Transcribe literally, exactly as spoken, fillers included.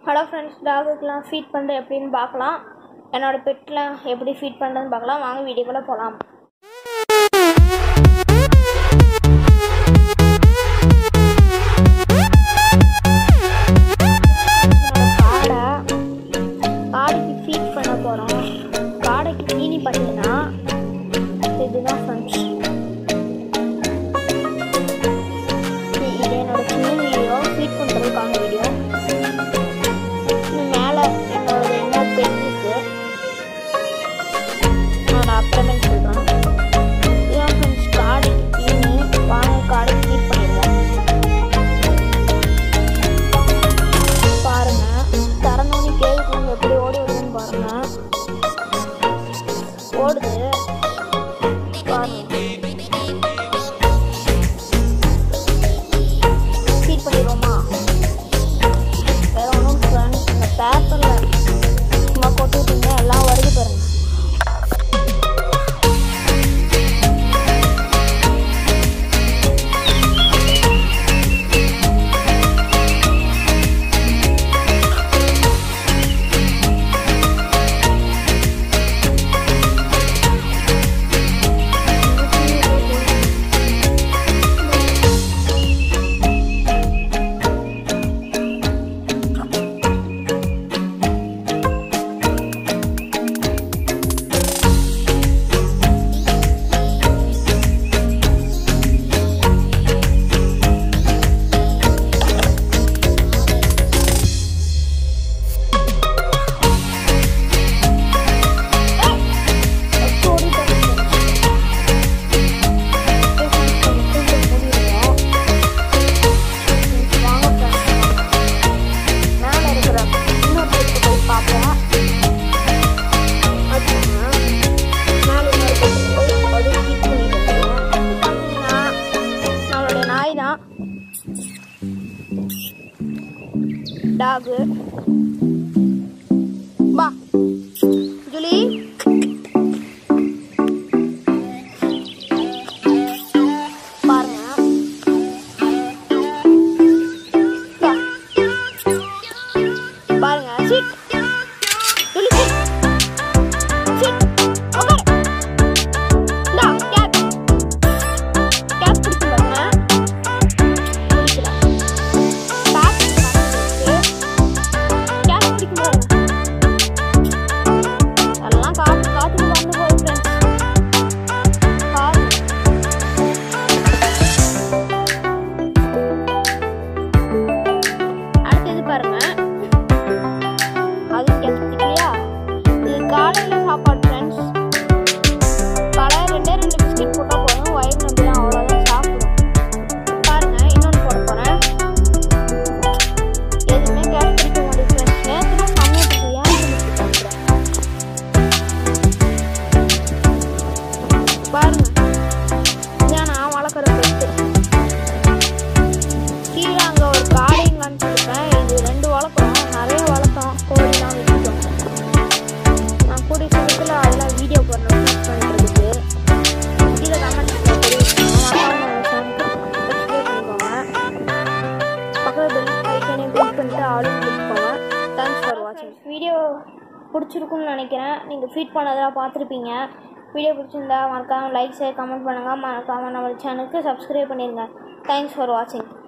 Hello friends, டாகுக்கெலாம் feet பண்ணுறது எப்படின்னு பார்க்கலாம். என்னோடய பெட்டில் எப்படி ஃபீட் பண்ணுறதுன்னு பார்க்கலாம். வாங்க வீடியோக்குள்ளே போகலாம். காடை காடைக்கு ஃபீட் பண்ண போகிறோம். காடைக்கு தீனி பார்த்தீங்கன்னா இதுதான் ஃப்ரெண்ட்ஸ். இது என்னோட சின்ன வீடியோ, ஃபீட் பண்ணுறதுக்கான வீடியோ. மேலே என்னோட என்ன பெட் இருக்கு, நான் அப்புறமே சொல்கிறேன். இதுதான் ஃப்ரெண்ட்ஸ் காடைக்கு தீனி. வாங்க காடைக்கு ஃபீட் பண்ணிடுவேன். பாருங்கள், திறந்தோன்னு கேள்வி எப்படி ஓடி வருதுன்னு பாருங்கள். ஓடுது பாருங்க. ஃபீட் பண்ணிடுவோமா? வேற ஒன்றும் ஃப்ரெண்ட்ஸ், இந்த பேப்பரில் சும்மா கொட்டி விட்டீங்க, எல்லாம் வருது பாருங்க. டாகு பா ஜூலி, பாருங்க. பாருங்க, sit Julie, sit sit okay. டா கேட் கேட் பிடிச்சு பாருங்க. வீடியோ பிடிச்சிருக்குன்னு நினைக்கிறேன். நீங்கள் ஃபீட் பண்ணதெல்லாம் பார்த்துருப்பீங்க. வீடியோ பிடிச்சிருந்தா மறக்காமல் லைக் ஷேர் கமெண்ட் பண்ணுங்கள். மறக்காமல் நம்ம சேனலுக்கு சப்ஸ்கிரைப் பண்ணிடுங்க. தேங்க்ஸ் ஃபார் வாட்சிங்.